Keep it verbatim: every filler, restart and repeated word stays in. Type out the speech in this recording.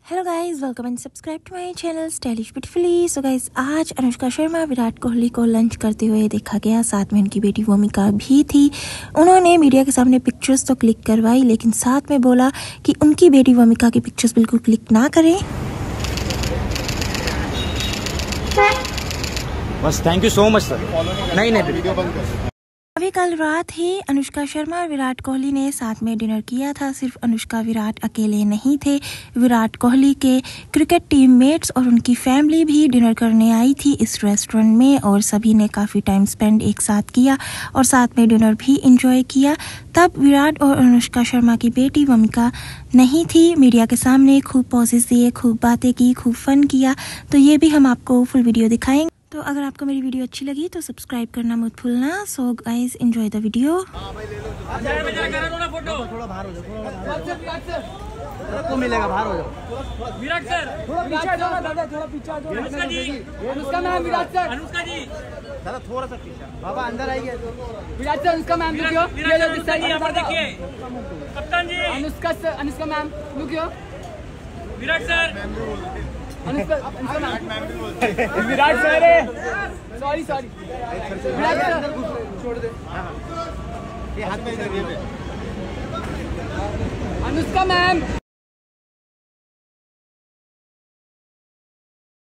Hello guys, welcome and subscribe to my channel stylish beautifully. So guys, आज अनुष्का शर्मा विराट कोहली को lunch करते हुए देखा गया। साथ में उनकी बेटी भूमिका भी थी। उन्होंने मीडिया के सामने पिक्चर्स तो क्लिक करवाई, लेकिन साथ में बोला कि उनकी बेटी भूमिका की पिक्चर्स बिल्कुल क्लिक ना करें। बस thank you so much sir. नहीं नहीं वीडियो बंद कर। अभी कल रात ही अनुष्का शर्मा और विराट कोहली ने साथ में डिनर किया था। सिर्फ अनुष्का विराट अकेले नहीं थे, विराट कोहली के क्रिकेट टीममेट्स और उनकी फैमिली भी डिनर करने आई थी इस रेस्टोरेंट में, और सभी ने काफ़ी टाइम स्पेंड एक साथ किया और साथ में डिनर भी एंजॉय किया। तब विराट और अनुष्का शर्मा की बेटी भूमिका नहीं थी। मीडिया के सामने खूब पॉजेस दिए, खूब बातें की, खूब फन किया। तो ये भी हम आपको फुल वीडियो दिखाएंगे। तो अगर आपको मेरी वीडियो अच्छी लगी तो सब्सक्राइब करना मत भूलना। So guys, enjoy the video. थोड़ा बाहर हो जाओ, थोड़ा मिलेगा, बाहर हो जाओ। विराट सर थोड़ा पीछे आ जाओ दादा, थोड़ा पीछे आ जाओ। अनुष्का जी, अनुष्का मैम, विराट सर, अनुष्का जी दादा थोड़ा सा पीछे। बाबा अंदर आइए। Virat sir, Anushka ma'am look here. Virat sir, Anushka ji यहाँ पर देखिए। कप्तान जी, Anushka sir, Anushka ma'am look here. Virat sir, Anushka Anushka ma'am, Virat sir, sorry sorry, Virat sir छोड़ दे। ये हाथ में, अनुष्का मैम।